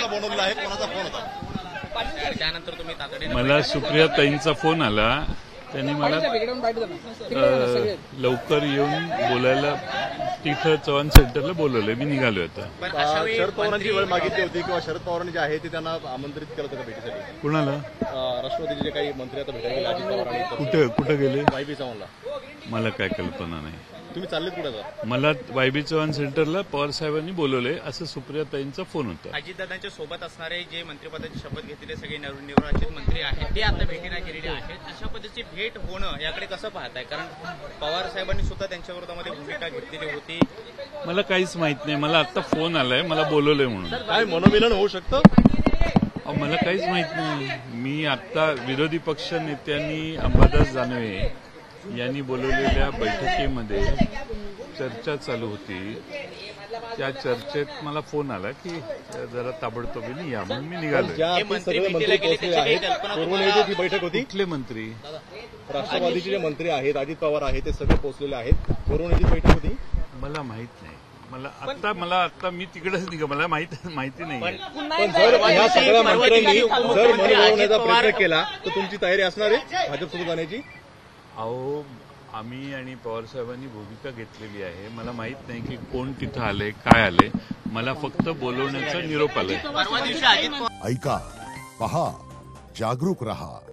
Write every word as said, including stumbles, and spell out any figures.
बोलवलेला आहे, कोणाचा फोन होता? त्यानंतर तुम्ही तातडीने मला सुप्रियाताईंचा फोन आला. त्यांनी मला लवकर येऊन बोलायला तिथं चव्हाण सेंटरला बोलवलंय. मी निघालोय आता. शरद पवारांची वेळ मागितली होती किंवा शरद पवारांनी जे आहे ते त्यांना आमंत्रित केलं होतं भेटीसाठी? कुणाला? राष्ट्रवादीचे जे काही मंत्री आता भेटायला गेले, अजित पवार आणि कुठे कुठे गेले? वायबी चव्हाणला. मला काय कल्पना नाही. तुम्ही चाललेत कुठे आता? मला वायबी चव्हाण सेंटरला पवार साहेबांनी बोलवलंय असं सुप्रियाताईंचा फोन होता. अजितदादांच्या सोबत असणारे जे मंत्रिपदाची शपथ घेतलेले सगळे नवनिर्वाचित मंत्री आहेत ते आता भेटीला गेलेले आहेत. अशा पद्धतीची भेट होणं याकडे कसं पाहताय? कारण पवार साहेबांनी सुद्धा त्यांच्या विरोधामध्ये भूमिका घेतलेली होती. मला काहीच माहित नाही. मला आता फोन आलाय, मला बोलवलंय म्हणून. काय मनोमिलन होऊ शकतं? मला काहीच माहित नाही. मी आता विरोधी पक्ष नेत्यांनी अंबादास दानवे यांनी बोलवलेल्या बैठकीमध्ये चर्चा चालू होती. त्या चर्चेत मला फोन आला की जरा ताबडतोबीने या, म्हणून मी निघालो. बैठक होती. कुठले मंत्री? राष्ट्रवादीचे जे मंत्री आहेत, अजित पवार आहेत, ते सगळे पोहोचलेले आहेत. कोरोनाची बैठक होती. मला माहित नाही. मला आता मला आता मी तिकडेच निघा, मला माहिती माहिती नाही. पण जर या सगळ्या मंत्र्यांनी जर मन वळवण्याचा प्रयत्न केला तर तुमची तयारी असणार आहे भाजपसोबत जाण्याची? अहो, आम्ही आणि पवार साहेबांनी भूमिका घेतलेली आहे. मला माहित नाही की कोण तिथं आले, काय आले. मला फक्त बोलवण्याचा निरोप आलाय. ऐका, पहा, जागरूक रहा.